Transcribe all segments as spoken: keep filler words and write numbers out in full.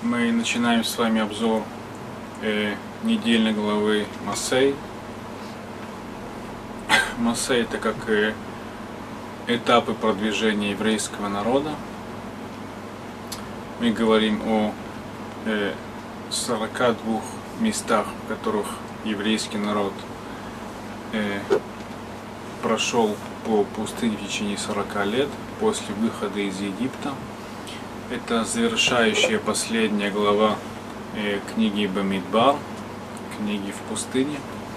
Мы начинаем с вами обзор э, недельной главы Масей. Масей — это как э, этапы продвижения еврейского народа. Мы говорим о э, сорока двух местах, в которых еврейский народ э, прошел по пустыне в течение сорока лет после выхода из Египта. Это завершающая последняя глава э, книги Бамидбар, книги в пустыне.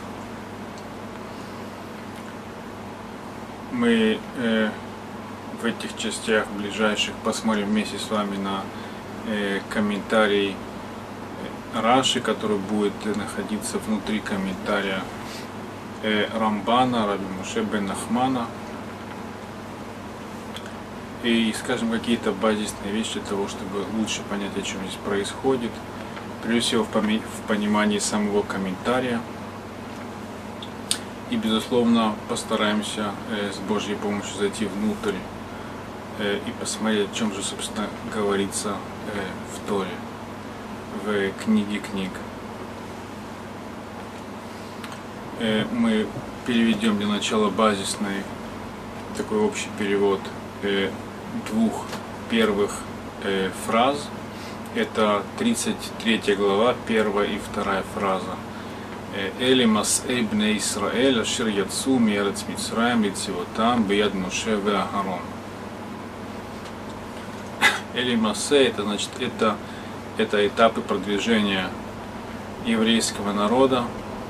Мы э, в этих частях ближайших посмотрим вместе с вами на э, комментарий Раши, который будет находиться внутри комментария э, Рамбана, Раби Моше бен Нахмана. И скажем какие-то базисные вещи для того, чтобы лучше понять, о чем здесь происходит. Прежде всего в, поми в понимании самого комментария. И безусловно постараемся э, с Божьей помощью зайти внутрь э, и посмотреть, о чем же собственно говорится э, в Торе, в книге книг. Э, мы переведем для начала базисный такой общий перевод э, двух первых э, фраз. Это тридцать третья глава, первая и вторая фраза. Эли масэй бней Исраэль ашир яцу миэрец Мицраим лицивотам бияд Моше ве Агарон. Эли масэй — это значит это, это этапы продвижения еврейского народа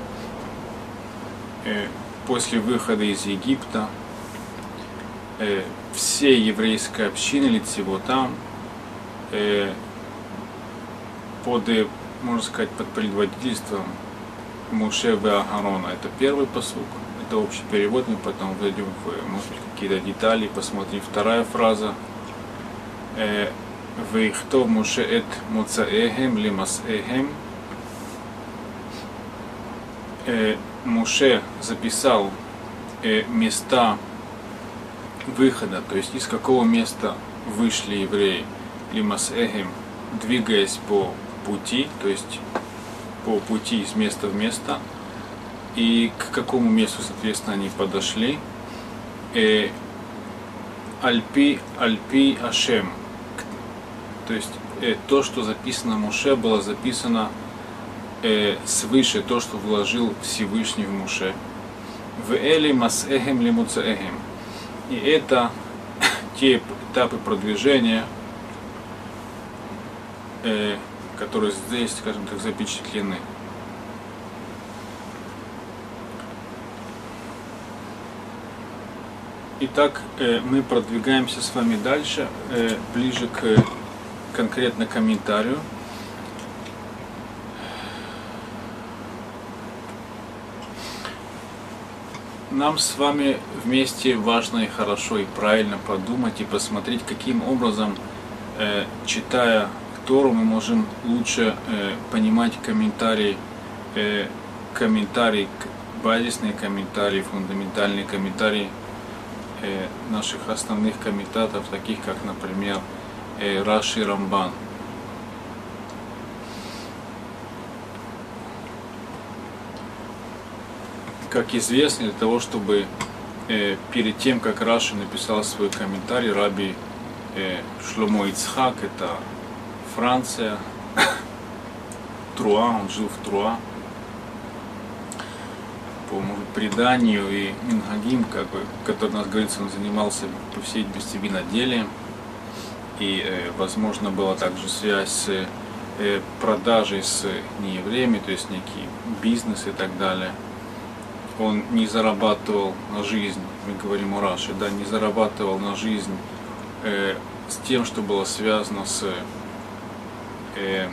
э, после выхода из Египта. Э, всей еврейской общины лицивотам э, под, можно сказать, под предводительством Моше ве Агарона. Это первый пасук, это общий перевод, мы потом войдем в, может быть, какие-то детали, посмотрим. Вторая фраза. Вейхтов Моше эт моцаэхем лимасэхем. Моше записал места выхода, то есть из какого места вышли евреи, лимасэхем, двигаясь по пути, то есть по пути из места в место, и к какому месту, соответственно, они подошли. Э, Альпи, Альпи Ашем, то есть э, то, что записано Моше, было записано э, свыше, то, что вложил Всевышний в Моше. В Эли Масэхем Лимуцаэхем. И это те этапы продвижения, э, которые здесь, скажем так, запечатлены. Итак, э, мы продвигаемся с вами дальше, э, ближе к конкретно комментарию. Нам с вами вместе важно и хорошо и правильно продумать и посмотреть, каким образом, э, читая Тору, мы можем лучше э, понимать комментарии, э, комментарии, базисные комментарии, фундаментальные комментарии э, наших основных комментаторов, таких как, например, э, Раши и Рамбан. Как известно, для того, чтобы э, перед тем, как Раши написал свой комментарий, Раби э, Шломо Ицхак, это Франция, Труа, он жил в Труа, по может, преданию и Минхагим, как бы, который, у нас говорится, он занимался, по всей видимости, виноделием, и, э, возможно, была также связь с э, продажей с неевреями, то есть некий бизнес и так далее. Он не зарабатывал на жизнь, мы говорим о Раши, да, не зарабатывал на жизнь э, с тем, что было связано с э,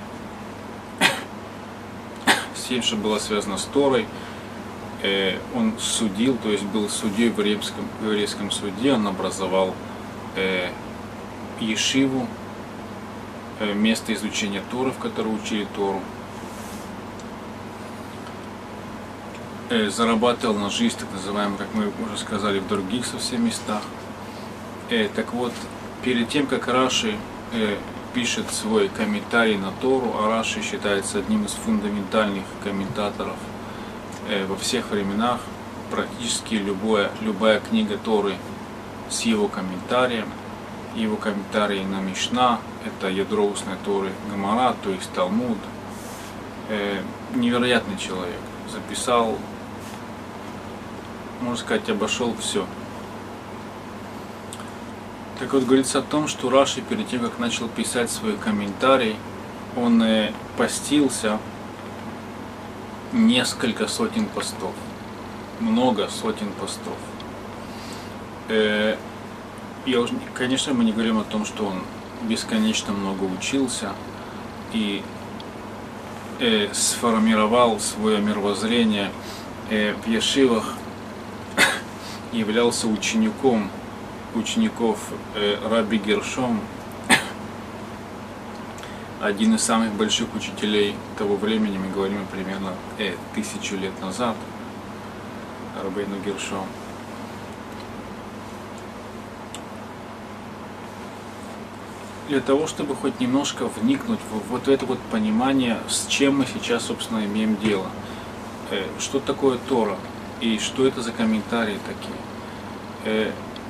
с тем, что было связано с Торой. Э, он судил, то есть был судьей в еврейском, в еврейском суде, он образовал э, ешиву, э, место изучения Торы, в котором учили Тору. Зарабатывал на жизнь, так называемый, как мы уже сказали, в других совсем местах. Э, так вот, перед тем, как Раши э, пишет свой комментарий на Тору, а Раши считается одним из фундаментальных комментаторов во всех временах. Практически любая, любая книга Торы с его комментарием, его комментарии на Мишна, это ядро устной Торы Гемара, то есть Талмуд. Невероятный человек, записал, можно сказать, обошел все. Так вот, говорится о том, что Раши перед тем, как начал писать свой комментарий, он э, постился несколько сотен постов, много сотен постов. Э, я уже, конечно, мы не говорим о том, что он бесконечно много учился и э, сформировал свое мировоззрение э, в ешивах, являлся учеником учеников э, Раби Гершом, один из самых больших учителей того времени, мы говорим примерно э, тысячу лет назад, Рабейну Гершом. Для того, чтобы хоть немножко вникнуть в вот это вот понимание, с чем мы сейчас, собственно, имеем дело, э, что такое Тора и что это за комментарии такие. Э,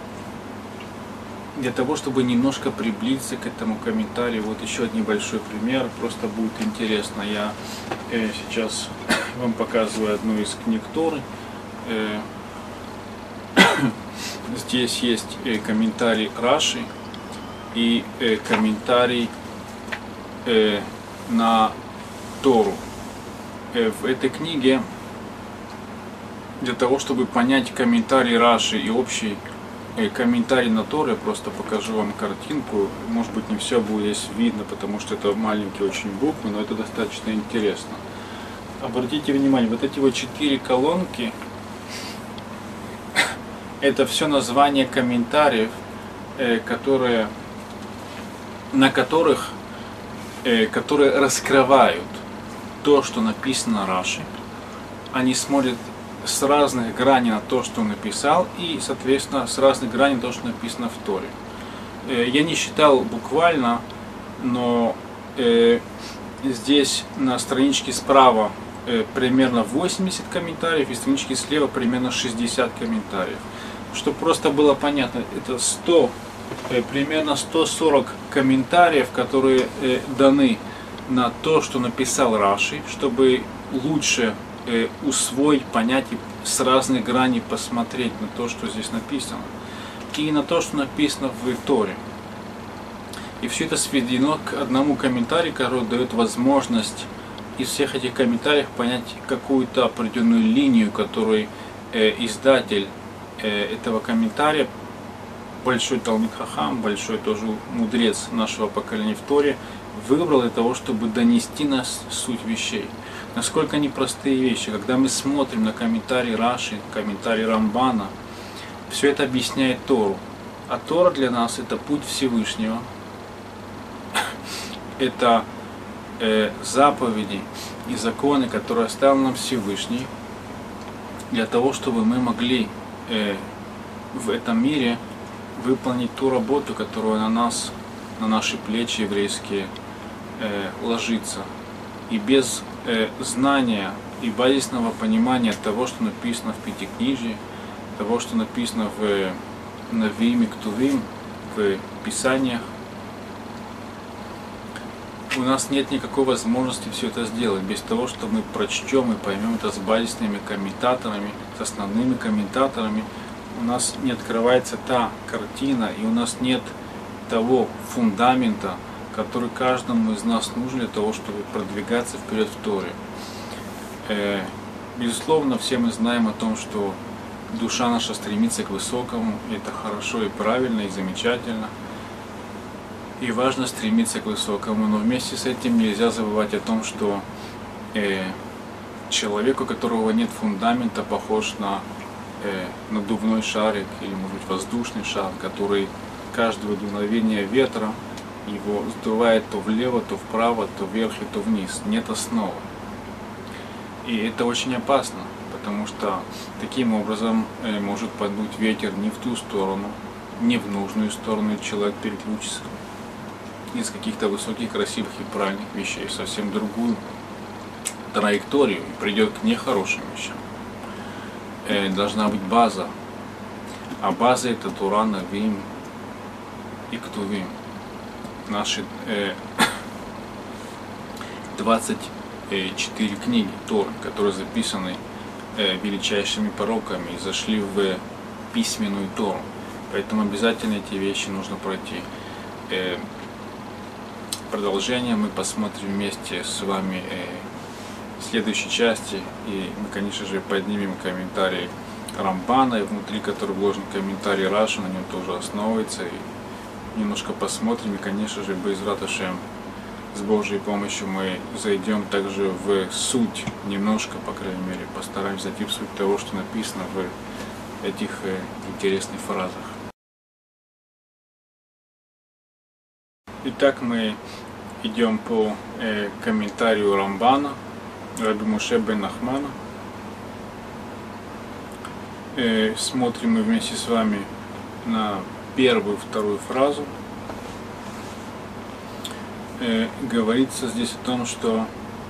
Для того, чтобы немножко приблизиться к этому комментарию, вот еще один небольшой пример, просто будет интересно. Я э, сейчас вам показываю одну из книг Торы. Э, здесь есть э, комментарий Раши и э, комментарий э, на Тору. Э, в этой книге, для того, чтобы понять комментарий Раши и общий комментарий на Тору, я просто покажу вам картинку. Может быть, не все будет здесь видно, потому что это маленькие очень буквы, но это достаточно интересно. Обратите внимание, вот эти вот четыре колонки, это все названия комментариев, которые, на которых, которые раскрывают то, что написано Раши. Они смотрят с разных граней на то, что он написал, и, соответственно, с разных граней на то, что написано в Торе. Я не считал буквально, но э, здесь на страничке справа э, примерно восемьдесят комментариев, и страничке слева примерно шестьдесят комментариев. Чтобы просто было понятно, это сто, э, примерно сто сорок комментариев, которые э, даны на то, что написал Раши, чтобы лучше Э, усвоить, понять и с разных граней посмотреть на то, что здесь написано, и на то, что написано в Торе. И все это сведено к одному комментарию, который дает возможность из всех этих комментариев понять какую-то определенную линию, которую э, издатель э, этого комментария, большой Талмид Хахам, большой тоже мудрец нашего поколения в Торе, выбрал для того, чтобы донести нас суть вещей. Насколько они простые вещи. Когда мы смотрим на комментарий Раши, комментарий Рамбана, все это объясняет Тору. А Тора для нас это путь Всевышнего, это э, заповеди и законы, которые оставил нам Всевышний, для того, чтобы мы могли э, в этом мире выполнить ту работу, которая на нас, на наши плечи еврейские э, ложится. И без э, знания и базисного понимания того, что написано в Пятикнижии, того, что написано в Навиим и Ктувим, в Писаниях, у нас нет никакой возможности все это сделать без того, что мы прочтем и поймем это с базисными комментаторами, с основными комментаторами. У нас не открывается та картина, и у нас нет того фундамента, который каждому из нас нужен для того, чтобы продвигаться вперед в Торе. Э, безусловно, все мы знаем о том, что душа наша стремится к высокому, и это хорошо и правильно, и замечательно. И важно стремиться к высокому, но вместе с этим нельзя забывать о том, что э, человек, у которого нет фундамента, похож на э, надувной шарик или, может быть, воздушный шар, который каждое дуновение ветра его сдувает то влево, то вправо, то вверх и то вниз. Нет основы. И это очень опасно, потому что таким образом э, может подуть ветер не в ту сторону, не в нужную сторону, и человек переключится. из каких-то высоких, красивых и правильных вещей в совсем другую траекторию и придет к нехорошим вещам. Э, должна быть база. А база это Тора, Навим и Ктувим. Наши э, двадцать четыре книги Торы, которые записаны э, величайшими пророками и зашли в письменную Тору. Поэтому обязательно эти вещи нужно пройти. Э, продолжение мы посмотрим вместе с вами э, в следующей части. И мы, конечно же, поднимем комментарий Рамбана, и внутри которого вложен комментарий Раши, на нем тоже основывается. И немножко посмотрим, и, конечно же, Бе'эзрат Ашем, с Божьей помощью мы зайдем также в суть, немножко, по крайней мере, постараемся зайти в суть того, что написано в этих э, интересных фразах. Итак, мы идем по э, комментарию Рамбана, Раби Моше бен Нахмана. Э, смотрим мы вместе с вами на первую, вторую фразу. Э, говорится здесь о том, что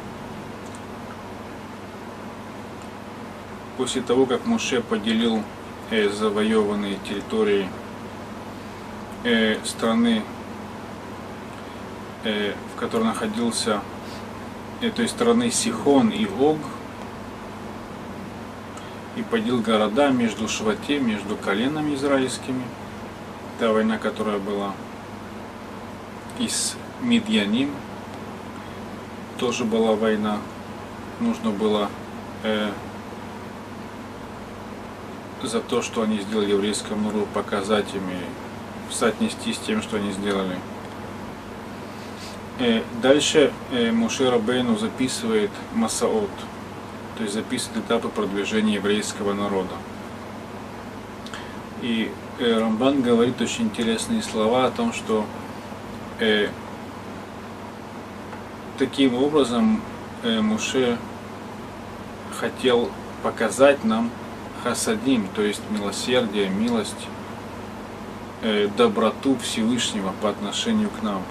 после того, как Моше поделил э, завоеванные территории э, страны, э, в которой находился, э, то есть страны Сихон и Ог, и поделил города между Швате, между коленами израильскими, та война, которая была, из Мидьяним, тоже была война, нужно было э, за то, что они сделали еврейскому народу, показать им и соотнести с тем, что они сделали. Э, дальше э, Моше Рабейну записывает Масаот, то есть записывает этапы продвижения еврейского народа. И э, Рамбан говорит очень интересные слова о том, что э, таким образом э, Моше хотел показать нам хасадим, то есть милосердие, милость, э, доброту Всевышнего по отношению к нам.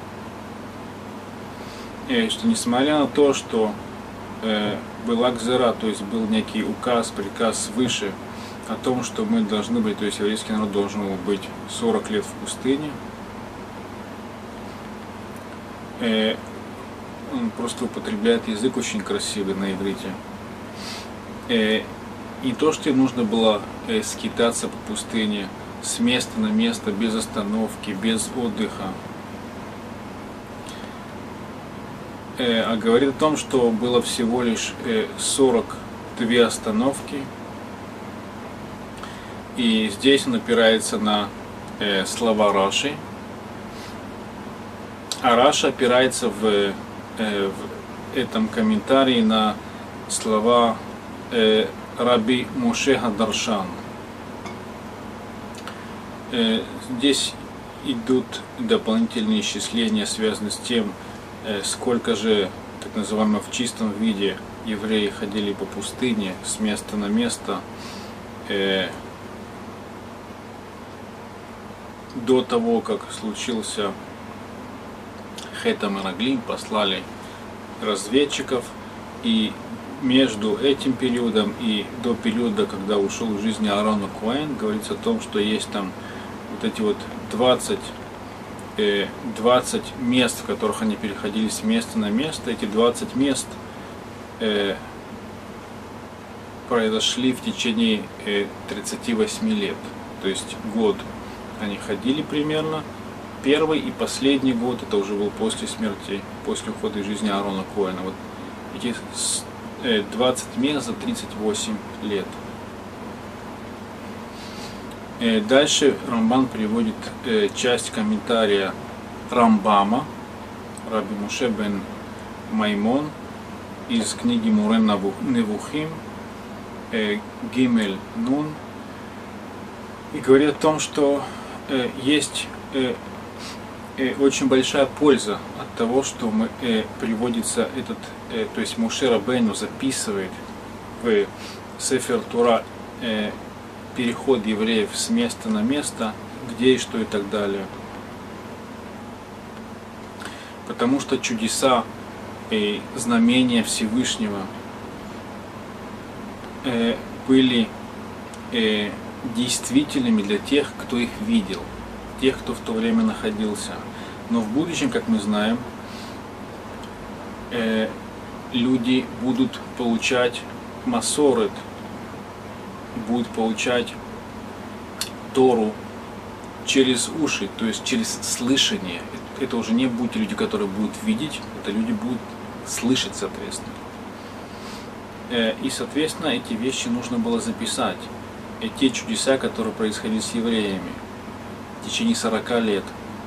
И что несмотря на то, что э, была гзера, то есть был некий указ, приказ свыше о том, что мы должны быть, то есть еврейский народ должен был быть сорок лет в пустыне, э, он просто употребляет язык очень красивый на иврите. Э, и то, что им нужно было э, скитаться по пустыне с места на место, без остановки, без отдыха. Э, а говорит о том, что было всего лишь э, сорок две остановки. И здесь он опирается на э, слова Раши. А Раша опирается в в этом комментарии на слова э, Раби Моше Даршан. Э, здесь идут дополнительные исчисления, связанные с тем, э, сколько же, так называемых, в чистом виде евреи ходили по пустыне с места на место э, до того, как случился Хет ха-Мераглим, послали разведчиков, и между этим периодом и до периода, когда ушел из жизни Аарон ха-Коэн, говорится о том, что есть там вот эти вот двадцать, двадцать мест, в которых они переходили с места на место. Эти двадцать мест э, произошли в течение э, тридцати восьми лет, то есть год они ходили примерно. Первый и последний год, это уже был после смерти, после ухода из жизни Аарона ха-Коэна. Вот эти двадцать мест за тридцать восемь лет. Дальше Рамбан приводит часть комментария Рамбама, Раби Моше бен Маймон, из книги Муре Невухим, Гимель Нун, и говорит о том, что есть очень большая польза от того, что мы, э, приводится этот, э, то есть Моше Рабейну записывает в Сефер Тора э, переход евреев с места на место, где и что и так далее. потому что чудеса и знамения Всевышнего э, были э, действительными для тех, кто их видел, тех, кто в то время находился. Но в будущем, как мы знаем, э, люди будут получать масорет, будут получать Тору через уши, то есть через слышание. Это уже не будут люди, которые будут видеть, это люди будут слышать, соответственно. И, соответственно, эти вещи нужно было записать. И те чудеса, которые происходили с евреями в течение сорока лет.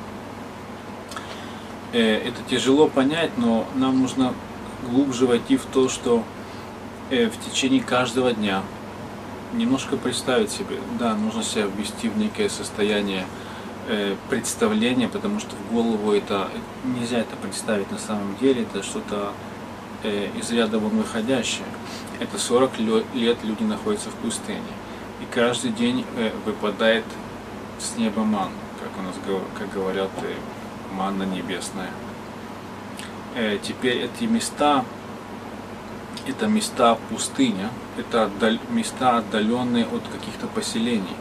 Это тяжело понять, но нам нужно глубже войти в то, что в течение каждого дня немножко представить себе, да, нужно себя ввести в некое состояние э, представления, потому что в голову это нельзя это представить на самом деле, это что-то э, из ряда вон выходящее. Это сорок лет люди находятся в пустыне, и каждый день э, выпадает с неба ман, как у нас как говорят, э, манна небесная. Э, теперь эти места, это места пустыня, это отдаль... места, отдаленные от каких-то поселений.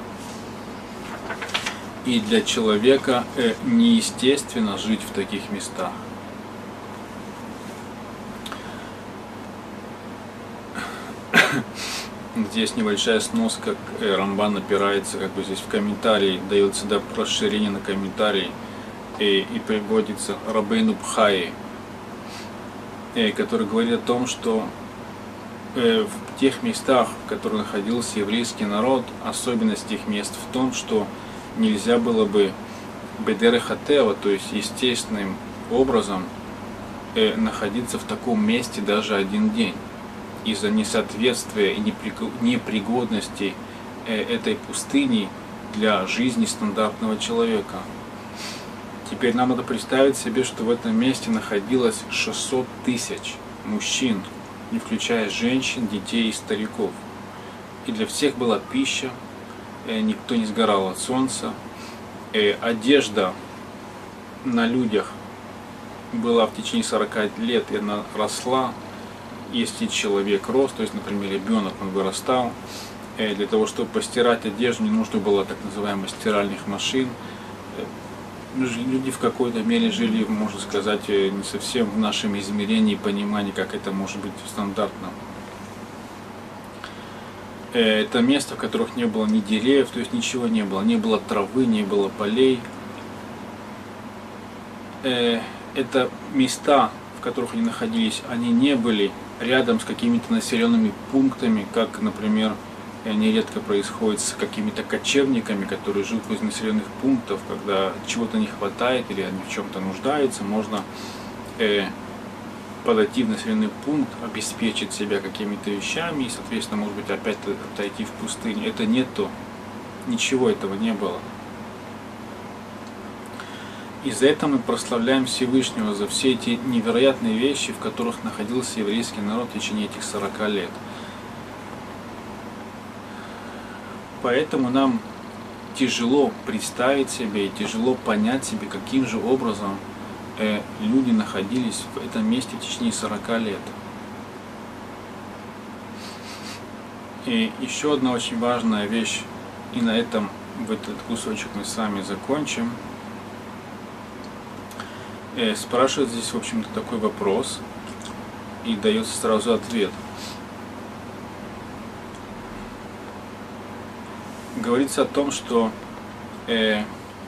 И для человека э, неестественно жить в таких местах. Здесь небольшая сноска, э, Рамбан опирается, как бы здесь в комментарии, дает сюда расширение на комментарий, э, и приводится Рабейну Бхаи, который говорит о том, что в тех местах, в которых находился еврейский народ, особенность этих мест в том, что нельзя было бы бедерех атева, то есть естественным образом, находиться в таком месте даже один день. Из-за несоответствия и непригодности этой пустыни для жизни стандартного человека. Теперь нам надо представить себе, что в этом месте находилось шестьсот тысяч мужчин, не включая женщин, детей и стариков. И для всех была пища, никто не сгорал от солнца, одежда на людях была в течение сорока лет, и она росла, если человек рос, то есть, например, ребенок, он вырастал. Для того, чтобы постирать одежду, не нужно было так называемых стиральных машин. Люди в какой-то мере жили, можно сказать, не совсем в нашем измерении и понимании, как это может быть стандартно. Это место, в которых не было ни деревьев, то есть ничего не было, не было травы, не было полей. Это места, в которых они находились, они не были рядом с какими-то населенными пунктами, как, например, нередко происходит с какими-то кочевниками, которые живут возле населенных пунктов, когда чего-то не хватает или они в чем-то нуждаются, можно э, подойти в населенный пункт, обеспечить себя какими-то вещами и, соответственно, может быть, опять отойти в пустыню. Это не то. Ничего этого не было. И за это мы прославляем Всевышнего, за все эти невероятные вещи, в которых находился еврейский народ в течение этих сорока лет. Поэтому нам тяжело представить себе и тяжело понять себе, каким же образом э, люди находились в этом месте в течение сорока лет. И еще одна очень важная вещь, и на этом в этот кусочек мы с вами закончим. Э, спрашивает здесь, в общем-то, такой вопрос, и дается сразу ответ. Говорится о том, что э,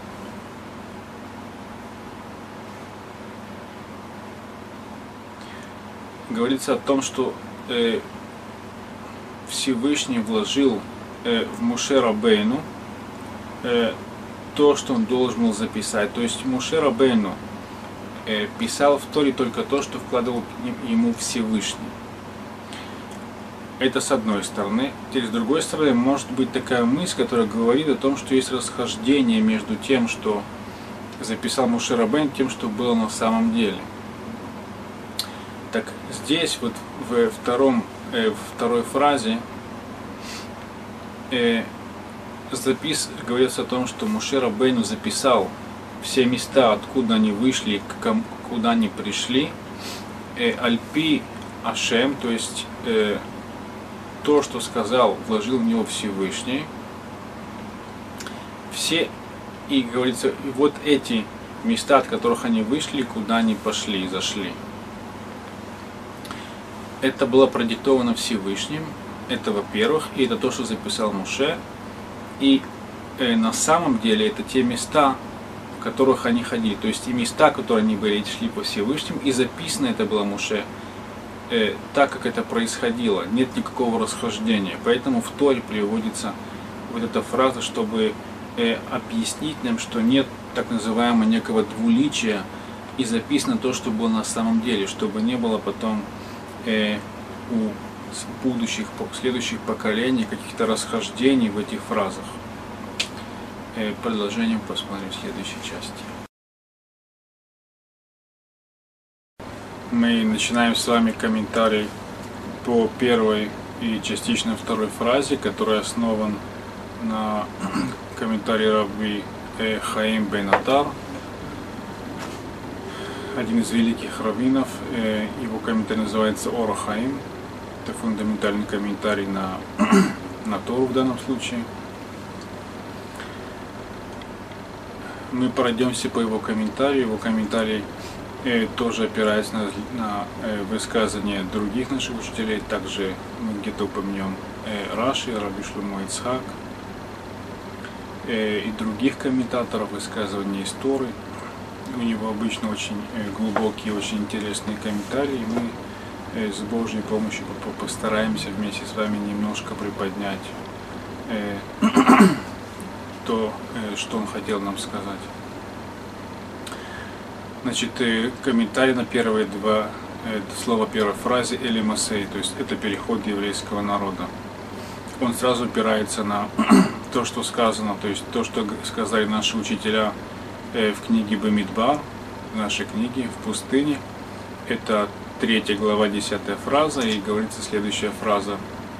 говорится о том, что э, Всевышний вложил э, в Моше Рабейну э, то, что он должен был записать. То есть Моше Рабейну э, писал в Торе только то, что вкладывал ему Всевышний. Это с одной стороны. Теперь с другой стороны может быть такая мысль, которая говорит о том, что есть расхождение между тем, что записал Моше Рабейну, тем, что было на самом деле. Так здесь вот в втором, э, в второй фразе э, запис, говорится о том, что Моше Рабейну записал все места, откуда они вышли, куда они пришли, э, Альпи Ашем, то есть э, то, что сказал, вложил в него Всевышний. Все, и говорится, и вот эти места, от которых они вышли, куда они пошли, зашли. Это было продиктовано Всевышним, это во-первых, и это то, что записал Моше. И э, на самом деле это те места, в которых они ходили, то есть и места, которые они были, шли по Всевышним, и записано это было Моше, э, так как это происходило, нет никакого расхождения. Поэтому в Торе приводится вот эта фраза, чтобы э, объяснить нам, что нет так называемого некого двуличия, и записано то, что было на самом деле, чтобы не было потом э, у будущих, следующих поколений каких-то расхождений в этих фразах. Э, продолжением посмотрим в следующей части. Мы начинаем с вами комментарий по первой и частично второй фразе, который основан на комментарии Рабби Хаим бен Атар, один из великих раввинов. Его комментарий называется Ор Хаим. Это фундаментальный комментарий на, на Тору в данном случае. Мы пройдемся по его комментарию. Его комментарий э, тоже опирается на, на э, высказывания других наших учителей. Также мы где-то упомянем э, Раши, Раби Шломо Ицхак э, и других комментаторов высказывания из Торы. У него обычно очень э, глубокие, очень интересные комментарии. Мы э, с Божьей помощью постараемся вместе с вами немножко приподнять э, то, что он хотел нам сказать. Значит, комментарий на первые два слова первой фразы Эли Масей, то есть это переход еврейского народа. Он сразу опирается на то, что сказано, то есть то, что сказали наши учителя в книге Бамидбар, в нашей книге в пустыне. Это третья глава, десятая фраза, и говорится следующая фраза.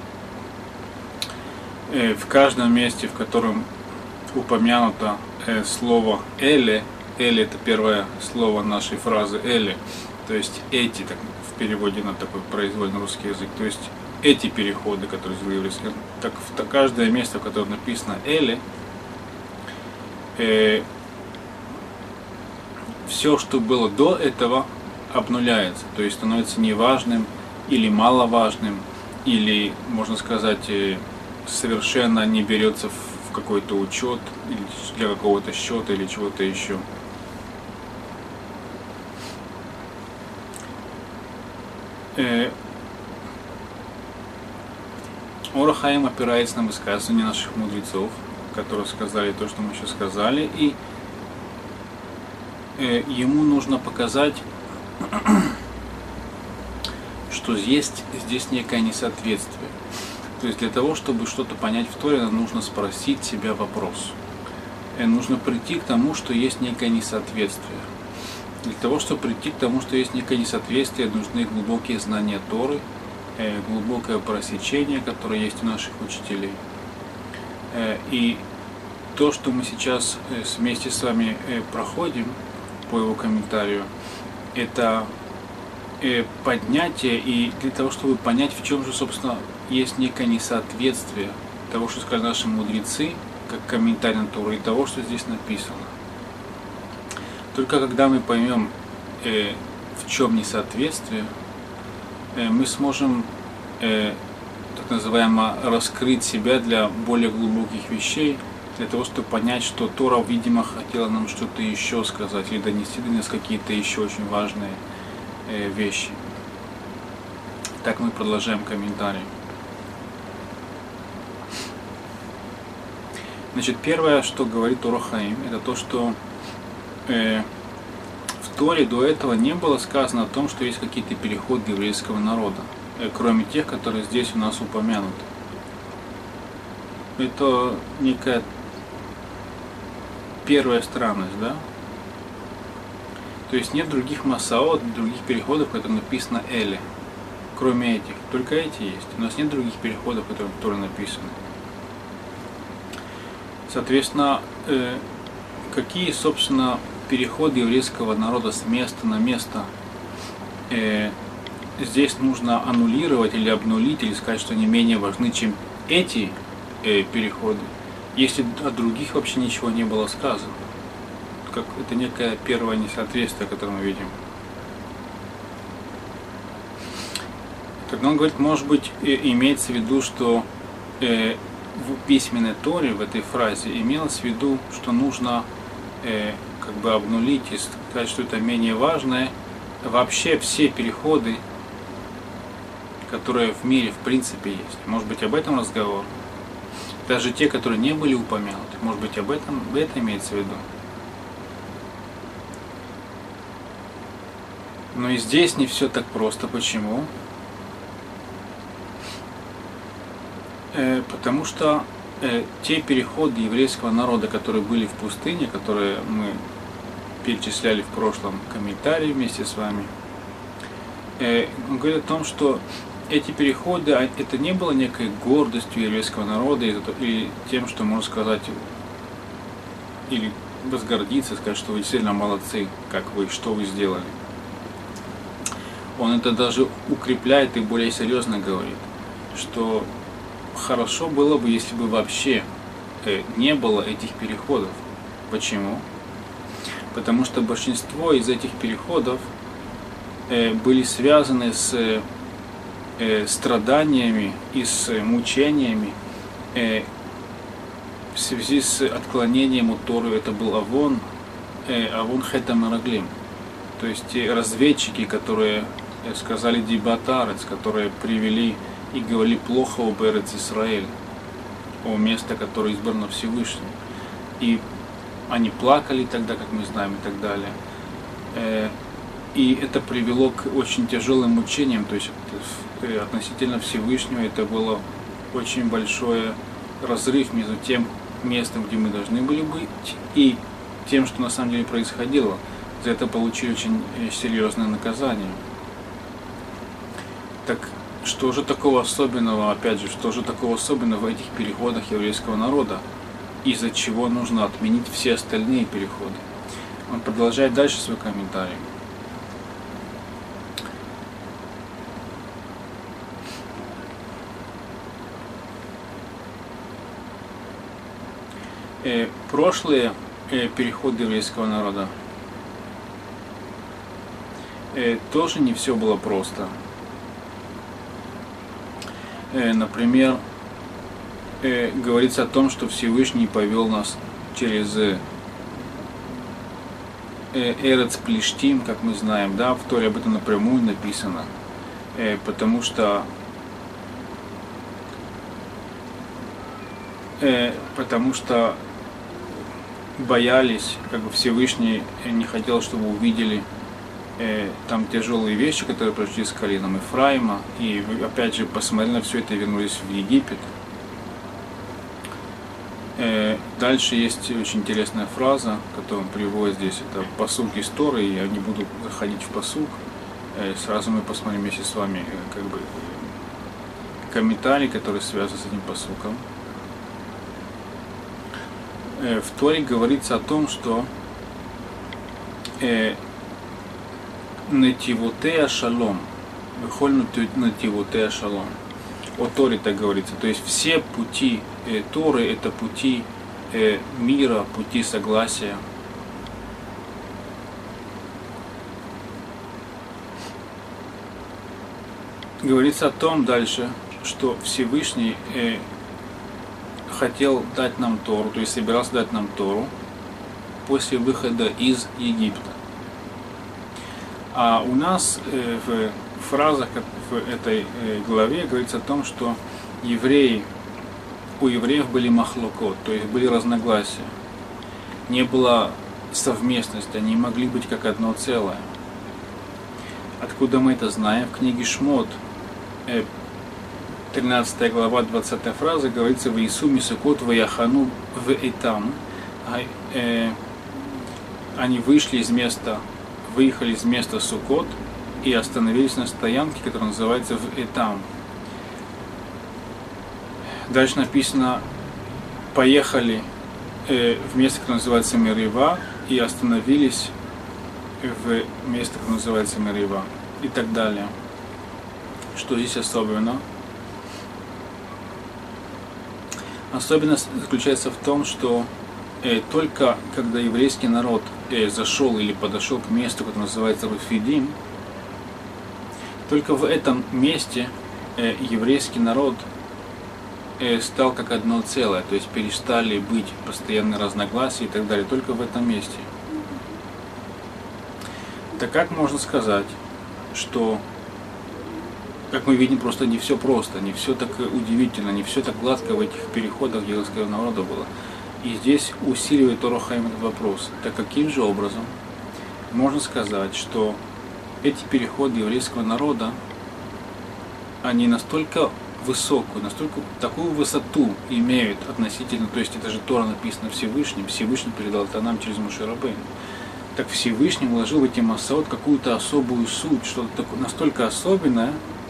В каждом месте, в котором упомянуто э, слово «эле», «эле» — это первое слово нашей фразы «эле», то есть «эти», так, в переводе на такой произвольный русский язык, то есть эти переходы, которые сделали еврейские, так в каждое место, в котором написано «эле», э, все, что было до этого, обнуляется, то есть становится неважным или маловажным, или, можно сказать, э, совершенно не берется в какой-то учет или для какого-то счета или чего-то еще. Э, Ор Хаим опирается на высказывания наших мудрецов, которые сказали то, что мы еще сказали, и э, ему нужно показать, что есть здесь некое несоответствие. То есть для того, чтобы что-то понять в Торе, нужно спросить себя вопрос. И нужно прийти к тому, что есть некое несоответствие. Для того, чтобы прийти к тому, что есть некое несоответствие, нужны глубокие знания Торы, глубокое просечение, которое есть у наших учителей. И то, что мы сейчас вместе с вами проходим по его комментарию, это поднятие, и для того, чтобы понять, в чем же, собственно, есть некое несоответствие того, что сказали наши мудрецы, как комментарий на Тору, и того, что здесь написано. Только когда мы поймем, э, в чем несоответствие, э, мы сможем, э, так называемо, раскрыть себя для более глубоких вещей, для того, чтобы понять, что Тора, видимо, хотела нам что-то еще сказать, или донести до нас какие-то еще очень важные э, вещи. Так мы продолжаем комментарий. Значит, первое, что говорит Ор Хаим, это то, что э, в Торе до этого не было сказано о том, что есть какие-то переходы еврейского народа, э, кроме тех, которые здесь у нас упомянуты. Это некая первая странность, да? То есть нет других масаот, других переходов, в которых написано «эле», кроме этих. Только эти есть. У нас нет других переходов, которые в Торе написаны. Соответственно, э, какие, собственно, переход еврейского народа с места на место, э, здесь нужно аннулировать или обнулить, или сказать, что они менее важны, чем эти э, переходы, если о других вообще ничего не было сказано. Как это некое первое несоответствие, которое мы видим. Тогда он говорит, может быть, имеется в виду, что э, в письменной Торе, в этой фразе, имелось в виду, что нужно э, как бы обнулить и сказать, что это менее важное. Вообще все переходы, которые в мире в принципе есть. Может быть, об этом разговор. Даже те, которые не были упомянуты, может быть, об этом, это имеется в виду. Но и здесь не все так просто. Почему? Э, потому что э, те переходы еврейского народа, которые были в пустыне, которые мы перечисляли в прошлом комментарии вместе с вами, э, он говорит о том, что эти переходы, это не было некой гордостью еврейского народа или тем, что можно сказать, или возгордиться, сказать, что вы действительно молодцы, как вы, что вы сделали. Он это даже укрепляет и более серьезно говорит, что хорошо было бы, если бы вообще не было этих переходов. Почему? Потому что большинство из этих переходов были связаны с страданиями и с мучениями в связи с отклонением от Торы. Это был Авон, Авон Хета Мараглим. То есть те разведчики, которые сказали Дибатарец, которые привели и говорили плохо об Эрец Исраэль, о месте, которое избрано Всевышним. И они плакали тогда, как мы знаем, и так далее. И это привело к очень тяжелым мучениям, то есть относительно Всевышнего это было очень большой разрыв между тем местом, где мы должны были быть, и тем, что на самом деле происходило. За это получили очень серьезное наказание. Так что же такого особенного, опять же, что же такого особенного в этих переходах еврейского народа, из-за чего нужно отменить все остальные переходы? Он продолжает дальше свой комментарий. Э, прошлые э, переходы еврейского народа э, тоже не все было просто. Э, например, э, говорится о том, что Всевышний повел нас через э, Эрец Плештим, как мы знаем, да, в Торе об этом напрямую написано, э, потому что э, потому что боялись, как бы Всевышний не хотел, чтобы увидели э, там тяжелые вещи, которые произошли с коленом Ефраима, и опять же посмотрели на все это и вернулись в Египет. Э, дальше есть очень интересная фраза, которую он приводит здесь, это пасук из Торы, и я не буду заходить в пасук, э, сразу мы посмотрим вместе с вами э, как бы комментарий, который связан с этим пасуком. В Торе говорится о том, что нативотея шалом, выхоль нативотея шалом. О Торе так говорится. То есть все пути э, Торы это пути э, мира, пути согласия. Говорится о том дальше, что Всевышний э, хотел дать нам Тору, то есть собирался дать нам Тору после выхода из Египта. А у нас э, в фразах в этой э, главе говорится о том, что евреи, у евреев были махлокот, то есть были разногласия. Не было совместности, они могли быть как одно целое. Откуда мы это знаем? В книге Шмот, э, тринадцатая глава, двадцатая фраза, говорится: в Иисуме Сукот ваяхану в Этам. Они вышли из места, выехали из места Сукот и остановились на стоянке, которая называется в Этам. Дальше написано: поехали э, в место, которое называется Мерива, и остановились в месте, как называется Мерива, и так далее. Что здесь особенно? Особенность заключается в том, что э, только когда еврейский народ э, зашел или подошел к месту, которое называется Рефидим, только в этом месте э, еврейский народ э, стал как одно целое, то есть перестали быть постоянные разногласия и так далее, только в этом месте. Так как можно сказать, что, как мы видим, просто не все просто, не все так удивительно, не все так гладко в этих переходах еврейского народа было. И здесь усиливает Ор ха-Хаим этот вопрос. Так каким же образом можно сказать, что эти переходы еврейского народа, они настолько высокую, настолько такую высоту имеют относительно, то есть это же Тора написано Всевышним, Всевышний передал это нам через Моше Рабейну. Так Всевышний вложил в эти массаот какую-то особую суть, что-то такое настолько особенное,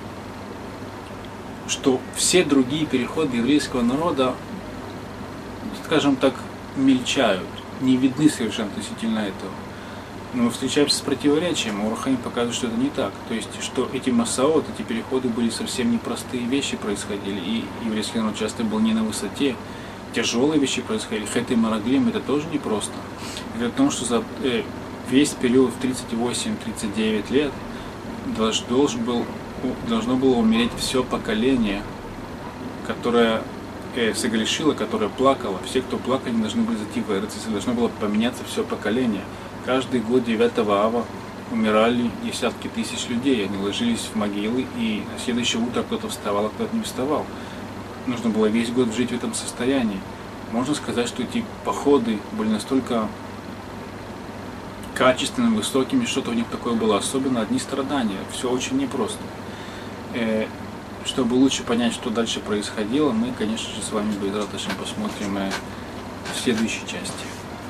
что все другие переходы еврейского народа, скажем так, мельчают, не видны совершенно относительно этого. Но мы встречаемся с противоречием, Ор ха-Хаим показывает, что это не так. То есть, что эти массаот, эти переходы были совсем непростые вещи происходили, и еврейский народ часто был не на высоте, тяжелые вещи происходили. Хет и Мараглим это тоже непросто. Дело в том, что за э, весь период в тридцать восемь — тридцать девять лет долж, должен был, должно было умереть все поколение, которое э, согрешило, которое плакало. Все, кто плакали, должны были зайти в Эрец, должно было поменяться все поколение. Каждый год девятого ава умирали десятки тысяч людей, они ложились в могилы, и на следующее утро кто-то вставал, а кто-то не вставал. Нужно было весь год жить в этом состоянии. Можно сказать, что эти походы были настолько качественными, высокими, что-то в них такое было, особенно одни страдания. Все очень непросто. Э, чтобы лучше понять, что дальше происходило, мы, конечно же, с вами Бе'эзрат Ашем посмотрим э, в следующей части.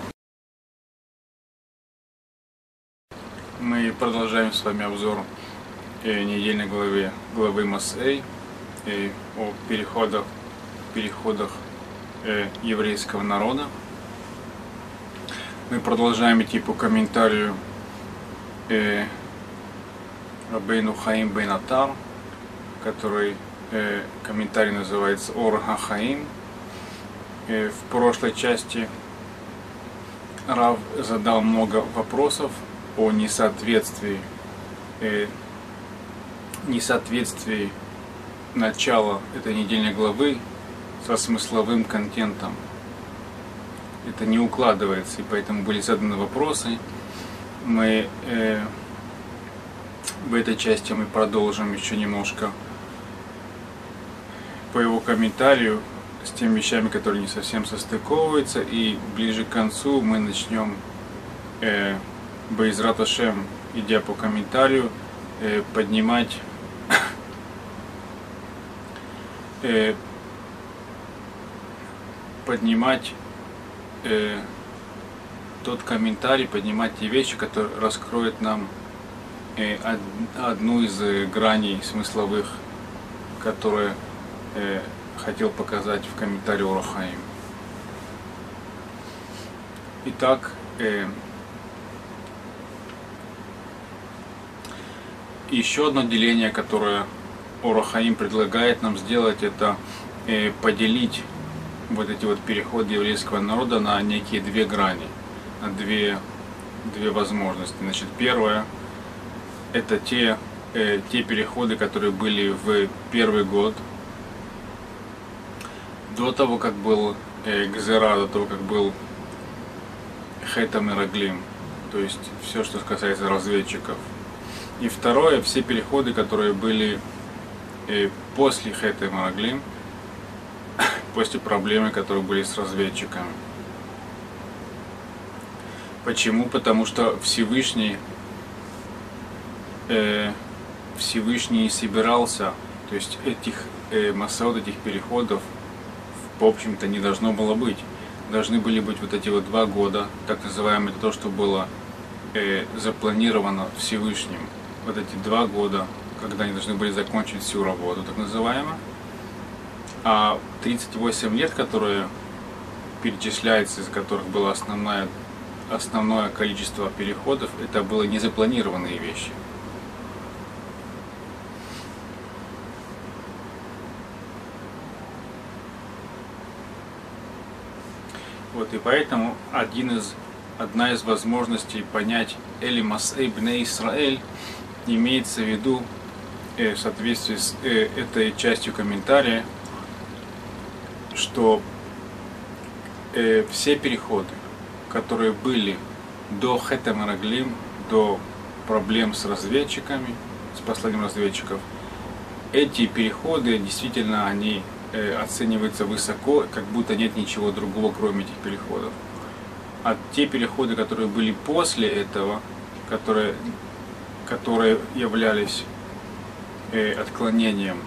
Мы продолжаем с вами обзор э, недельной главы, главы Масей э, о переходах, переходах э, еврейского народа. Мы продолжаем идти по комментарию э, Рабейну Хаим бен Атар, который э, комментарий называется Ор ха-Хаим. Э, в прошлой части Рав задал много вопросов о несоответствии, э, несоответствии начала этой недельной главы со смысловым контентом. Это не укладывается, и поэтому были заданы вопросы. Мы э, в этой части мы продолжим еще немножко по его комментарию с теми вещами, которые не совсем состыковываются, и ближе к концу мы начнем э, Бе'эзрат Ашем, идя по комментарию, э, поднимать э, поднимать э, тот комментарий, поднимать те вещи, которые раскроют нам э, од, одну из э, граней смысловых, которые э, хотел показать в комментарии Ор ха-Хаим. Итак, э, еще одно деление, которое Ор ха-Хаим предлагает нам сделать, это э, поделить вот эти вот переходы еврейского народа на некие две грани, на две, две возможности. Значит, первое — это те, э, те переходы, которые были в первый год, до того, как был э, Гзера, до того, как был Хет ха-Мераглим, то есть все, что касается разведчиков. И второе — все переходы, которые были э, после Хет ха-Мераглим, после проблемы, которые были с разведчиками. Почему? Потому что Всевышний э, Всевышний собирался, то есть этих э, массаот, этих переходов в общем-то не должно было быть. Должны были быть вот эти вот два года, так называемое, то, что было э, запланировано Всевышним. Вот эти два года, когда они должны были закончить всю работу, так называемую. А тридцать восемь лет, которые перечисляются, из которых была основная основное количество переходов это было незапланированные вещи. Вот, и поэтому один из, одна из возможностей понять Эли Масэй Бней Исраэль имеется в виду э, в соответствии с э, этой частью комментария, что э, все переходы, которые были до Хета Мераглим, до проблем с разведчиками, с посланием разведчиков, эти переходы действительно они оценивается высоко, как будто нет ничего другого, кроме этих переходов. А те переходы, которые были после этого, которые, которые являлись э, отклонением,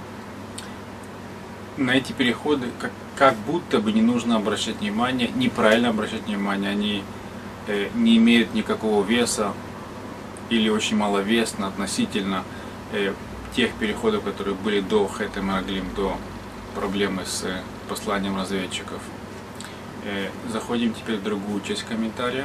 на эти переходы как, как будто бы не нужно обращать внимание, неправильно обращать внимание, они э, не имеют никакого веса или очень маловесно относительно э, тех переходов, которые были до Хет Мераглим, до проблемы с посланием разведчиков. Заходим теперь в другую часть комментария.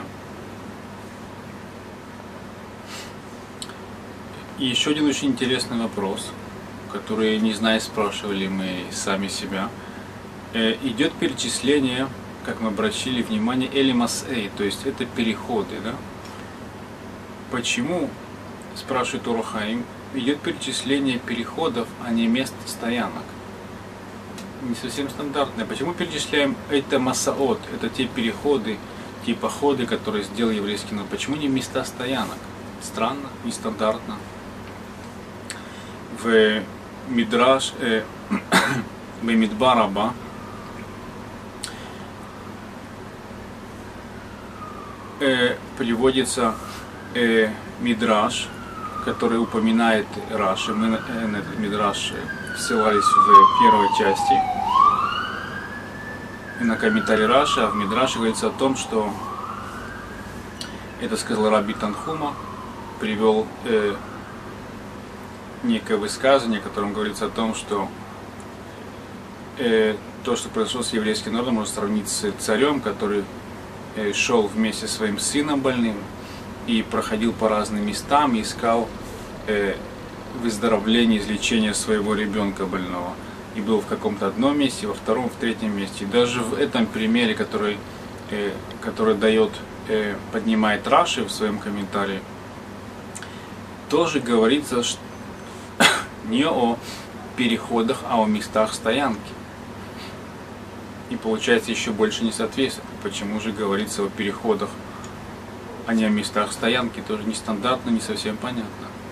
И еще один очень интересный вопрос, который, не знаю, спрашивали мы сами себя. Идет перечисление, как мы обратили внимание, Эли Масэй, то есть это переходы. Да? Почему, спрашивает Ор ха-Хаим, идет перечисление переходов, а не мест стоянок? Не совсем стандартное. Почему перечисляем это масаот, это те переходы, те походы, которые сделал еврейский народ? Почему не места стоянок? Странно, нестандартно. В Мидраш, э, в Мидбар Раба э, приводится э, Мидраш, который упоминает Раши. Мы на этот Мидраш ссылались в первой части и на комментарий Раши, а в Мидраше говорится о том, что это сказал Раби Танхума, привел э, некое высказывание, в котором говорится о том, что э, то, что произошло с еврейским народом, можно сравнить с царем, который э, шел вместе со своим сыном больным и проходил по разным местам и искал э, выздоровление, излечение своего ребенка больного. И был в каком-то одном месте, во втором, в третьем месте. И даже в этом примере, который, э, который дает, э, поднимает Раши в своем комментарии, тоже говорится что не о переходах, а о местах стоянки. И получается еще больше несоответствие. Почему же говорится о переходах, а не о местах стоянки? Тоже нестандартно, не совсем понятно.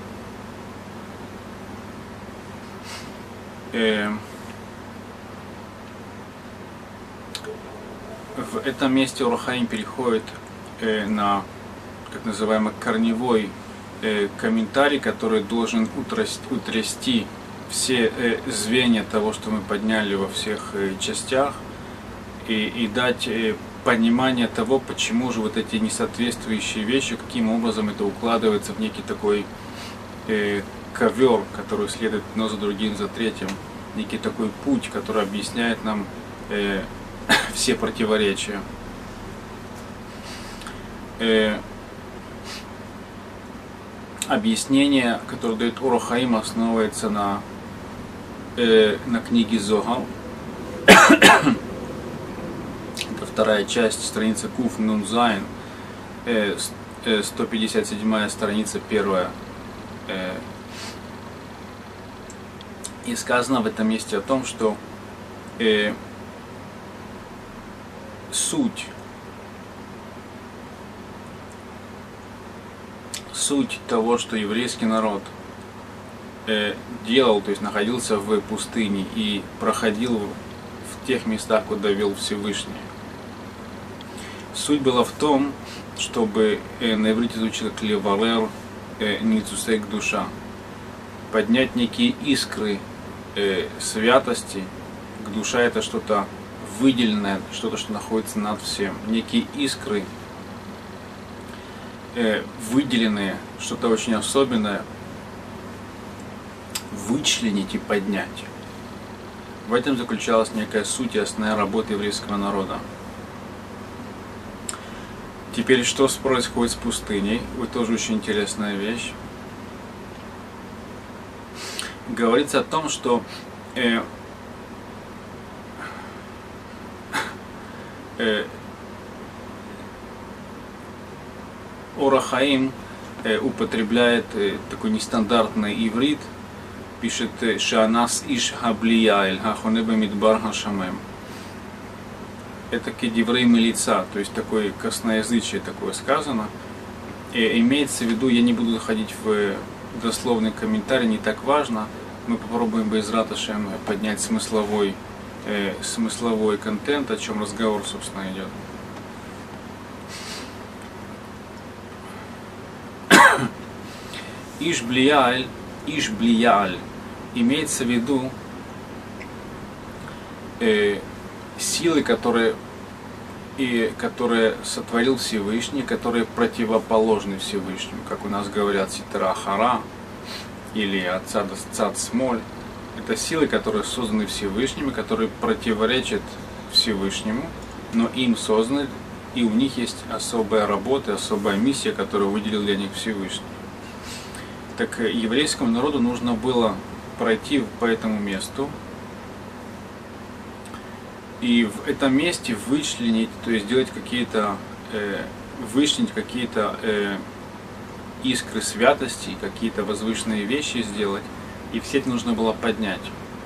В этом месте Ор ха-Хаим переходит на так называемый корневой комментарий, который должен утрясти все звенья того, что мы подняли во всех частях, и, и дать понимание того, почему же вот эти несоответствующие вещи, каким образом это укладывается в некий такой ковер, который следует одно за другим, за третьим, некий такой путь, который объясняет нам э, все противоречия. Э, объяснение, которое дает Ор ха-Хаим, основывается на, э, на книге Зогар. Это вторая часть, страница Куф Нун Зайн, э, сто пятьдесят седьмая страница, первая. Э, И сказано в этом месте о том, что э, суть, суть того, что еврейский народ э, делал, то есть находился в пустыне и проходил в тех местах, куда вел Всевышний. Суть была в том, чтобы э, на иврите звучит клеварер э, ницусек душа, поднять некие искры э, святости. Душа — это что-то выделенное, что-то, что находится над всем. Некие искры э, выделенные, что-то очень особенное, вычленить и поднять. В этом заключалась некая суть и основная работа еврейского народа. Теперь что происходит с пустыней? Вот тоже очень интересная вещь. Говорится о том, что э, э, Ор ха-Хаим э, употребляет э, такой нестандартный иврит, пишет «Шаанас иш хаблияэль, хахоне бамидбар хашамем». Это кедеврей лица, то есть такое косноязычие такое сказано. И имеется в виду, я не буду заходить в дословный комментарий, не так важно. Мы попробуем Бе'эзрат Ашем поднять смысловой, э, смысловой контент, о чем разговор, собственно, идет. Иш-блияаль, иш-блияаль имеется в виду э, силы, которые, и, которые сотворил Всевышний, которые противоположны Всевышнему, как у нас говорят Ситра Хара или Ацад Цад Смоль. Это силы, которые созданы Всевышним, которые противоречат Всевышнему, но им созданы, и у них есть особая работа, особая миссия, которую выделил для них Всевышний. Так еврейскому народу нужно было пройти по этому месту, и в этом месте вычленить, то есть сделать какие-то, э, вычленить какие-то э, искры святости, какие-то возвышенные вещи сделать, и все это нужно было поднять.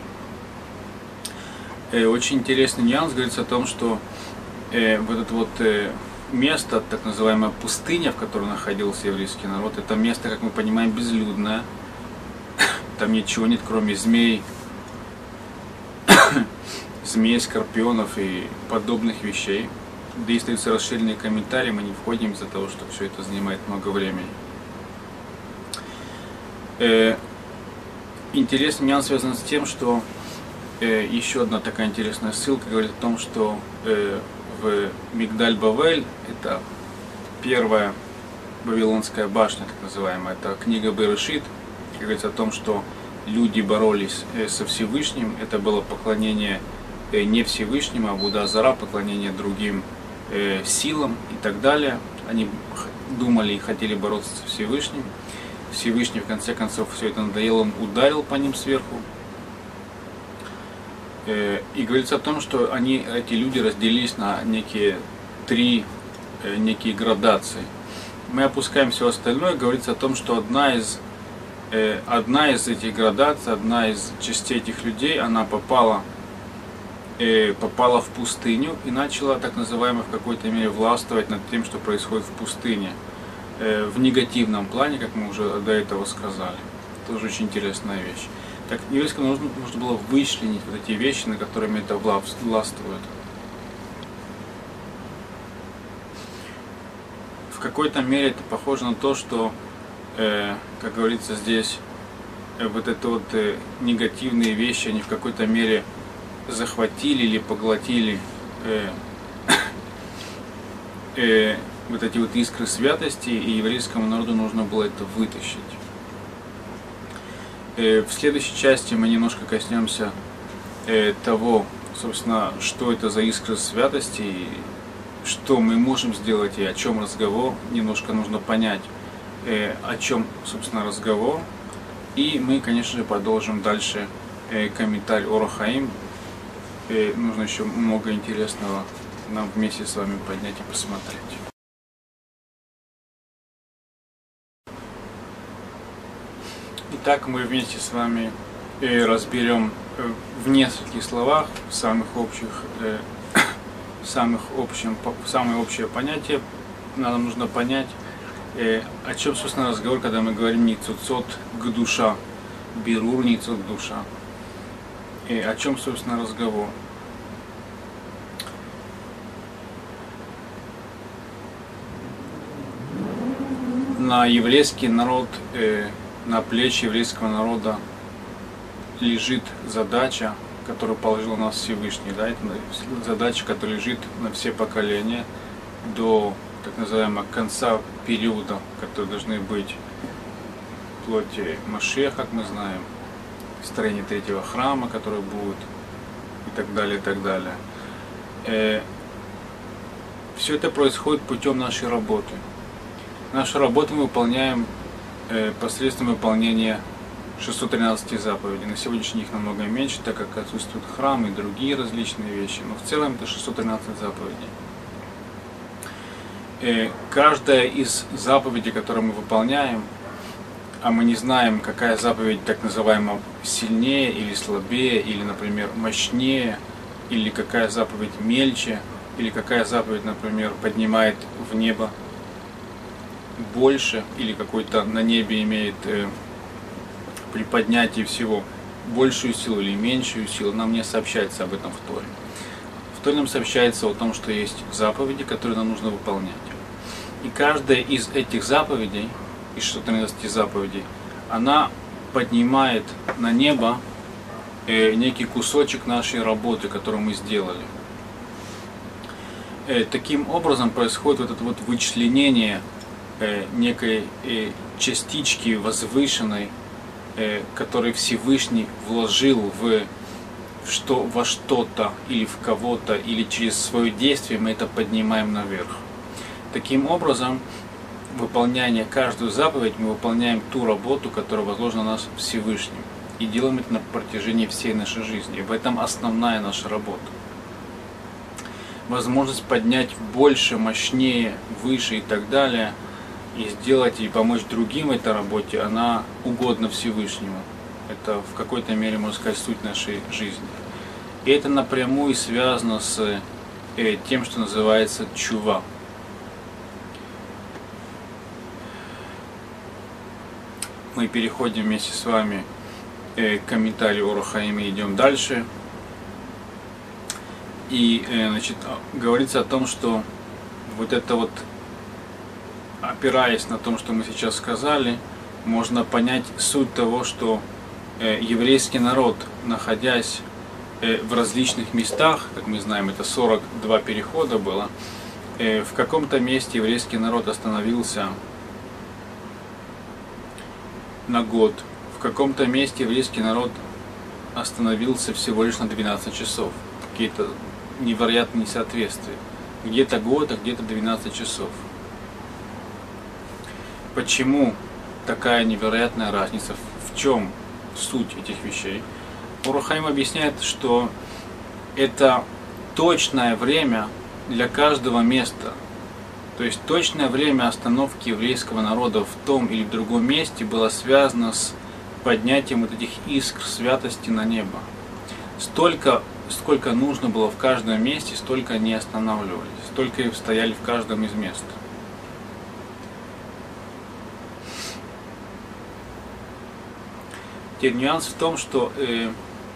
Э, очень интересный нюанс говорится о том, что э, вот это вот э, место, так называемая пустыня, в которой находился еврейский народ, это место, как мы понимаем, безлюдное, там ничего нет, кроме змей, змей, скорпионов и подобных вещей. Действуются расширенные комментарии, мы не входим из-за того, что все это занимает много времени. Э, интересный нюанс связан с тем, что э, еще одна такая интересная ссылка говорит о том, что э, в Мигдаль Бавель, это первая Вавилонская башня, так называемая, это книга Берешит, говорится о том, что люди боролись э, со Всевышним, это было поклонение не Всевышнему, а Будда-Зара, поклонение другим э, силам и так далее. Они думали и хотели бороться со Всевышним. Всевышний в конце концов все это надоело, он ударил по ним сверху. Э, и говорится о том, что они, эти люди разделились на некие три э, некие градации. Мы опускаем все остальное, говорится о том, что одна из, э, одна из этих градаций, одна из частей этих людей, она попала попала в пустыню и начала, так называемо, в какой-то мере властвовать над тем, что происходит в пустыне. В негативном плане, как мы уже до этого сказали. Тоже очень интересная вещь. Так, еврейскому нужно, нужно было вычленить вот эти вещи, на которыми это властвует. В какой-то мере это похоже на то, что, э, как говорится здесь, э, вот это вот э, негативные вещи, они в какой-то мере захватили или поглотили э, э, вот эти вот искры святости, и еврейскому народу нужно было это вытащить. Э, в следующей части мы немножко коснемся э, того, собственно, что это за искры святости, и что мы можем сделать, и о чем разговор. Немножко нужно понять, э, о чем, собственно, разговор. И мы, конечно же, продолжим дальше э, комментарий Ор ха-Хаим. И нужно еще много интересного нам вместе с вами поднять и посмотреть. Итак, мы вместе с вами разберем в нескольких словах, в самых общих, в самых общем, самое общее понятие. Нам нужно понять, о чем, собственно, разговор, когда мы говорим ницуцот к душа, бирур ницут душа. И о чем, собственно, разговор? На еврейский народ, э, на плечи еврейского народа лежит задача, которую положил на нас Всевышний. Да? Это задача, которая лежит на все поколения до так называемого конца периода, которые должны быть вплоть Машиаха, как мы знаем, строение третьего храма, который будет, и так далее, и так далее. Э, все это происходит путем нашей работы. Нашу работу мы выполняем э, посредством выполнения шестисот тринадцати заповедей. На сегодняшний день их намного меньше, так как отсутствует храм и другие различные вещи. Но в целом это шестьсот тринадцать заповедей. Э, каждая из заповедей, которые мы выполняем, а мы не знаем, какая заповедь так называемо сильнее или слабее, или, например, мощнее, или какая заповедь мельче, или какая заповедь, например, поднимает в небо больше, или какой-то на небе имеет э, при поднятии всего большую силу или меньшую силу, нам не сообщается об этом в Торе. В Торе нам сообщается о том, что есть заповеди, которые нам нужно выполнять. И каждая из этих заповедей, из шестисот тринадцати заповедей, она поднимает на небо э, некий кусочек нашей работы, которую мы сделали. Э, таким образом происходит вот это вот вычленение э, некой э, частички возвышенной, э, которую Всевышний вложил в, в что, во что-то или в кого-то, или через свое действие мы это поднимаем наверх. Таким образом, выполняя каждую заповедь, мы выполняем ту работу, которая возложена на нас Всевышним. И делаем это на протяжении всей нашей жизни. И в этом основная наша работа. Возможность поднять больше, мощнее, выше и так далее, и сделать и помочь другим в этой работе, она угодна Всевышнему. Это в какой-то мере, можно сказать, суть нашей жизни. И это напрямую связано с э, тем, что называется тшува. Мы переходим вместе с вами к комментарию Ор ха-Хаим и идем дальше. И значит, говорится о том, что вот это вот, опираясь на то, что мы сейчас сказали, можно понять суть того, что еврейский народ, находясь в различных местах, как мы знаем, это сорок два перехода было, в каком-то месте еврейский народ остановился на год. В каком-то месте еврейский народ остановился всего лишь на двенадцать часов. Какие-то невероятные несоответствия. Где-то год, а где-то двенадцать часов. Почему такая невероятная разница? В чем суть этих вещей? Ор ха-Хаим объясняет, что это точное время для каждого места. То есть точное время остановки еврейского народа в том или в другом месте было связано с поднятием вот этих искр святости на небо. Столько, сколько нужно было в каждом месте, столько они останавливались, столько и стояли в каждом из мест. Теперь нюанс в том, что э,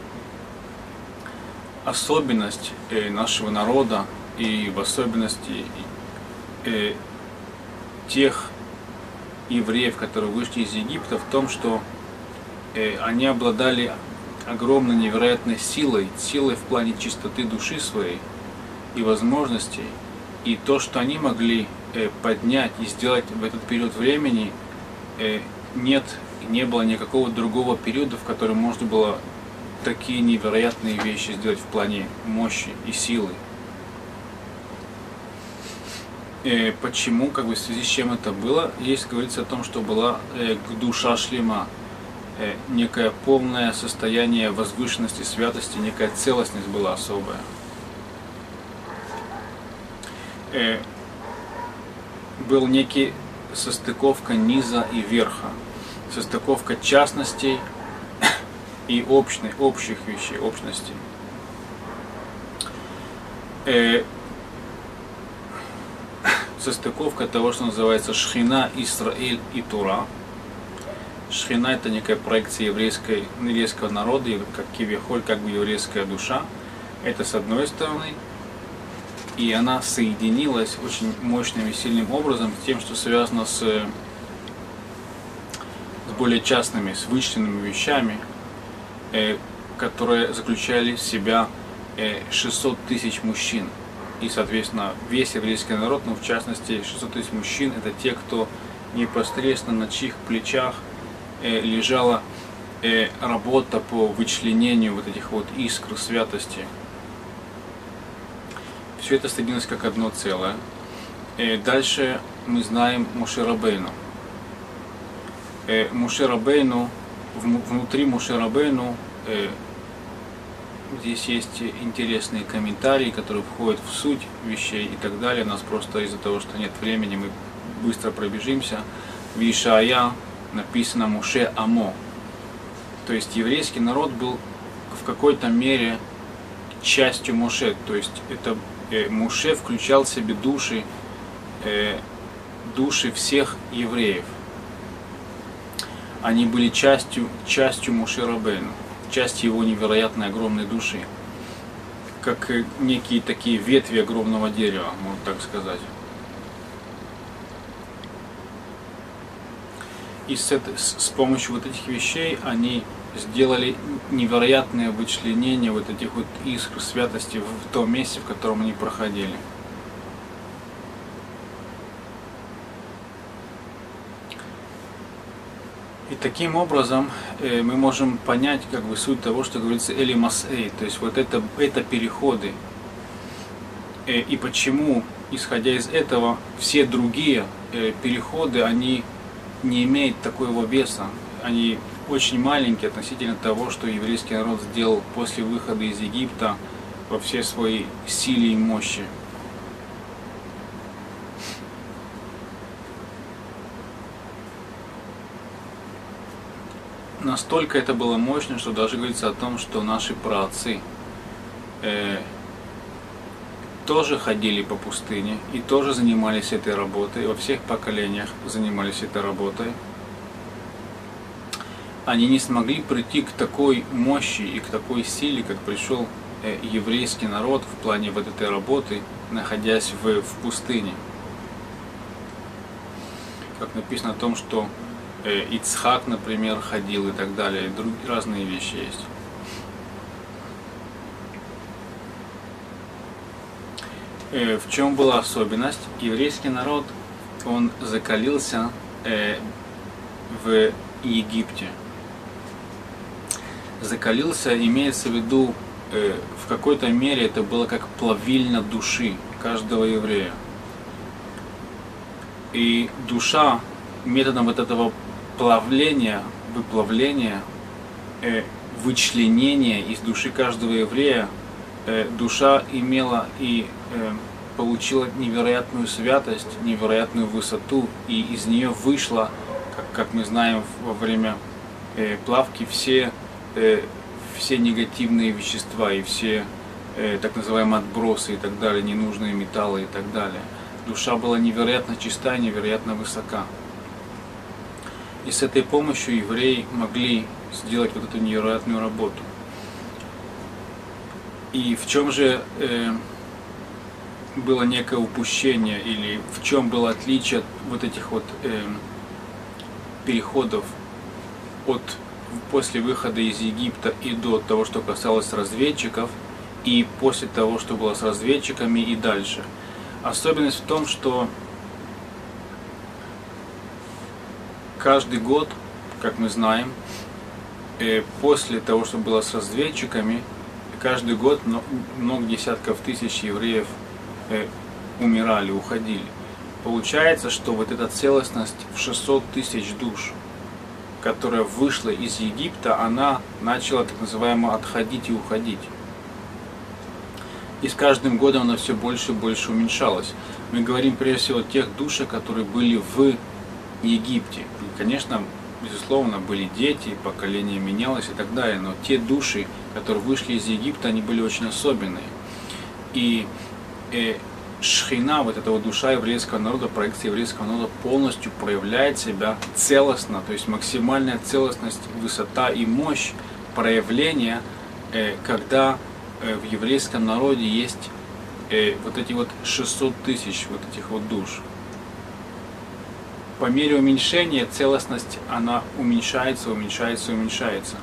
особенность э, нашего народа и в особенности Э, тех евреев, которые вышли из Египта, в том, что э, они обладали огромной невероятной силой, силой в плане чистоты души своей и возможностей. И то, что они могли э, поднять и сделать в этот период времени, э, нет, не было никакого другого периода, в котором можно было такие невероятные вещи сделать в плане мощи и силы. Э, почему, как бы в связи с чем это было? Есть говорится о том, что была э, душа шлема, э, некое полное состояние возвышенности, святости, некая целостность была особая. Э, был некий состыковка низа и верха, состыковка частностей и общной, общих вещей, общностей. Э, состыковка того, что называется Шхина, Исраэль и Тура. Шхина — это некая проекция еврейской, еврейского народа, как кивьяхоль, как бы еврейская душа. Это с одной стороны. И она соединилась очень мощным и сильным образом с тем, что связано с, с более частными, с вычленными вещами, э, которые заключали в себя э, шестьсот тысяч мужчин. И, соответственно, весь еврейский народ, но в частности шестьсот тысяч мужчин, это те, кто непосредственно на чьих плечах э, лежала э, работа по вычленению вот этих вот искр святости. Все это соединилось как одно целое. Э, дальше мы знаем Моше Рабейну. Э, Моше Рабейну, внутри Моше Рабейну э, здесь есть интересные комментарии, которые входят в суть вещей и так далее. У нас просто из-за того, что нет времени, мы быстро пробежимся. В Ишая написано Моше Амо. То есть еврейский народ был в какой-то мере частью Моше. То есть это э, Моше включал в себе души, э, души всех евреев. Они были частью, частью Моше Рабейну, частью его невероятной огромной души, как некие такие ветви огромного дерева, можно так сказать. И с, это, с помощью вот этих вещей они сделали невероятное вычленение вот этих вот искр святости в том месте, в котором они проходили. И таким образом э, мы можем понять как бы суть того, что говорится Эли Масэй, то есть вот это, это переходы. Э, и почему, исходя из этого, все другие э, переходы, они не имеют такого веса, они очень маленькие относительно того, что еврейский народ сделал после выхода из Египта во всей своей силе и мощи. Настолько это было мощно, что даже говорится о том, что наши праотцы э, тоже ходили по пустыне и тоже занимались этой работой, во всех поколениях занимались этой работой. Они не смогли прийти к такой мощи и к такой силе, как пришел э, еврейский народ в плане вот этой работы, находясь в, в пустыне. Как написано о том, что Ицхак, например, ходил и так далее, и другие разные вещи есть. В чем была особенность? Еврейский народ, он закалился в Египте. Закалился, имеется в виду, в какой-то мере это было как плавильня души каждого еврея. И душа методом вот этого плавления, выплавления, э, вычленения из души каждого еврея, э, душа имела и э, получила невероятную святость, невероятную высоту, и из нее вышло, как, как мы знаем во время э, плавки, все, э, все негативные вещества и все э, так называемые отбросы и так далее, ненужные металлы и так далее. Душа была невероятно чистая, невероятно высока. И с этой помощью евреи могли сделать вот эту невероятную работу. И в чем же э, было некое упущение, или в чем было отличие от вот этих вот э, переходов от после выхода из Египта и до того, что касалось разведчиков, и после того, что было с разведчиками и дальше. Особенность в том, что каждый год, как мы знаем, после того, что было с разведчиками, каждый год много десятков тысяч евреев умирали, уходили. Получается, что вот эта целостность в шестьсот тысяч душ, которая вышла из Египта, она начала так называемо отходить и уходить. И с каждым годом она все больше и больше уменьшалась. Мы говорим прежде всего о тех душах, которые были в Египте. И, конечно, безусловно, были дети, поколение менялось и так далее, но те души, которые вышли из Египта, они были очень особенные. И э, шхина, вот эта вот душа еврейского народа, проекция еврейского народа полностью проявляет себя целостно, то есть максимальная целостность, высота и мощь проявления, э, когда э, в еврейском народе есть э, вот эти вот шестьсот тысяч вот этих вот душ. По мере уменьшения целостность, она уменьшается, уменьшается, уменьшается.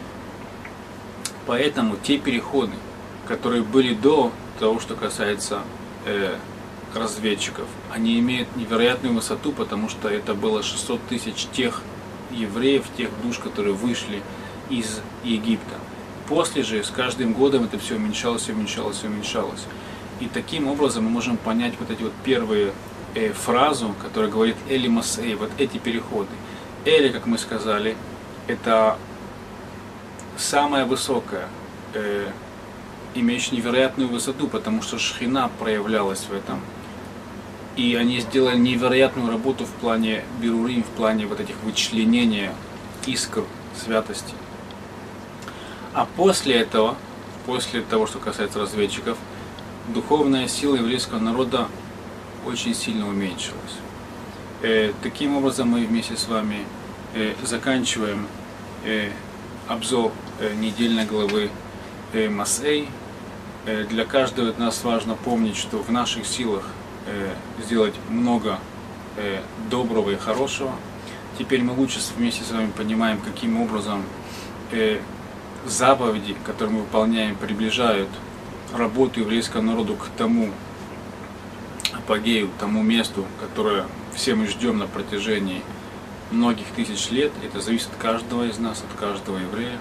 Поэтому те переходы, которые были до того, что касается э, разведчиков, они имеют невероятную высоту, потому что это было шестьсот тысяч тех евреев, тех душ, которые вышли из Египта. После же, с каждым годом это все уменьшалось, уменьшалось, уменьшалось. И таким образом мы можем понять вот эти вот первые э, фразу, которая говорит Эли Масей, вот эти переходы. Эли, как мы сказали, это самая высокая, э, имеющая невероятную высоту, потому что Шхина проявлялась в этом. И они сделали невероятную работу в плане бирурим, в плане вот этих вычленения искр святости. А после этого, после того, что касается разведчиков, духовная сила еврейского народа очень сильно уменьшилась. Э, таким образом мы вместе с вами э, заканчиваем э, обзор э, недельной главы э, Масей. Э, для каждого из нас важно помнить, что в наших силах э, сделать много э, доброго и хорошего. Теперь мы лучше вместе с вами понимаем, каким образом э, заповеди, которые мы выполняем, приближают работу еврейского народа к тому апогею, тому месту, которое все мы ждем на протяжении многих тысяч лет. Это зависит от каждого из нас, от каждого еврея.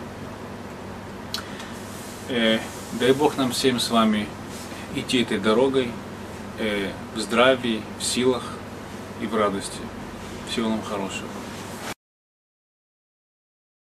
Э, дай Бог нам всем с вами идти этой дорогой э, в здравии, в силах и в радости. Всего нам хорошего.